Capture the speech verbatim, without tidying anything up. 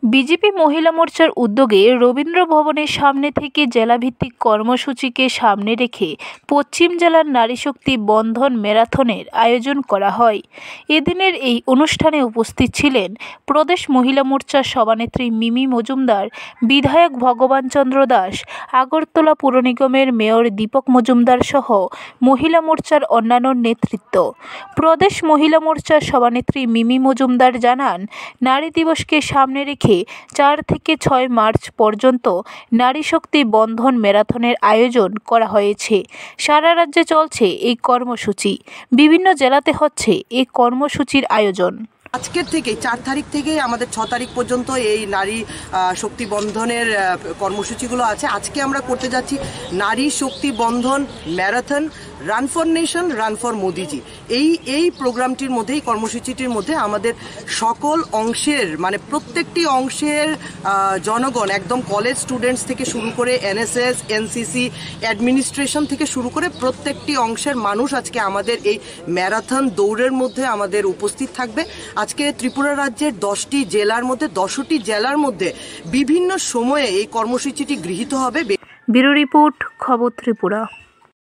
BJP মহিলা মোর্চার উদ্যোগে রবীন্দ্র ভবনের সামনে থেকে জেলাভিত্তিক কর্মসূচিকে সামনে রেখে পশ্চিম জেলার নারীশক্তি বন্ধন ম্যারাথনের আয়োজন করা হয়। এদিনের এই অনুষ্ঠানে উপস্থিত ছিলেন প্রদেশ মহিলা মোর্চার সভানেত্রী মিমি মজুমদার, বিধায়ক ভগবান চন্দ্র দাস, আগরতলা পুর নিগমের মেয়র দীপক মজুমদার সহ মহিলা মোর্চার অন্যান্য নেতৃত্ব। প্রদেশ মহিলা মোর্চার সভানেত্রী মিমি মজুমদার জানান, নারী দিবসকে সামনে রেখে চার থেকে ছয় মার্চ পর্যন্ত নারী শক্তি বন্ধন ম্যারাথনের আয়োজন করা হয়েছে। সারা রাজ্যে চলছে এই কর্মসূচি, বিভিন্ন জেলাতে হচ্ছে এই কর্মসূচির আয়োজন। আজকের থেকে চার তারিখ থেকে আমাদের ছ তারিখ পর্যন্ত এই নারী শক্তি বন্ধনের কর্মসূচিগুলো আছে। আজকে আমরা করতে যাচ্ছি নারী শক্তি বন্ধন marathon, run for nation, run for Modiji. এই এই প্রোগ্রামটির মধ্যে, এই কর্মসূচিটির মধ্যে আমাদের সকল অংশের, মানে প্রত্যেকটি অংশের জনগণ, একদম কলেজ স্টুডেন্টস থেকে শুরু করে এনএসএস, এনসিসি, অ্যাডমিনিস্ট্রেশন থেকে শুরু করে প্রত্যেকটি অংশের মানুষ আজকে আমাদের এই ম্যারাথন দৌড়ের মধ্যে আমাদের উপস্থিত থাকবে। আজকে ত্রিপুরা রাজ্যের দশটি জেলার মধ্যে দশটি জেলার মধ্যে বিভিন্ন সময়ে এই কর্মসূচিটি গৃহীত হবে। ব্যুরো রিপোর্ট, খবর ত্রিপুরা।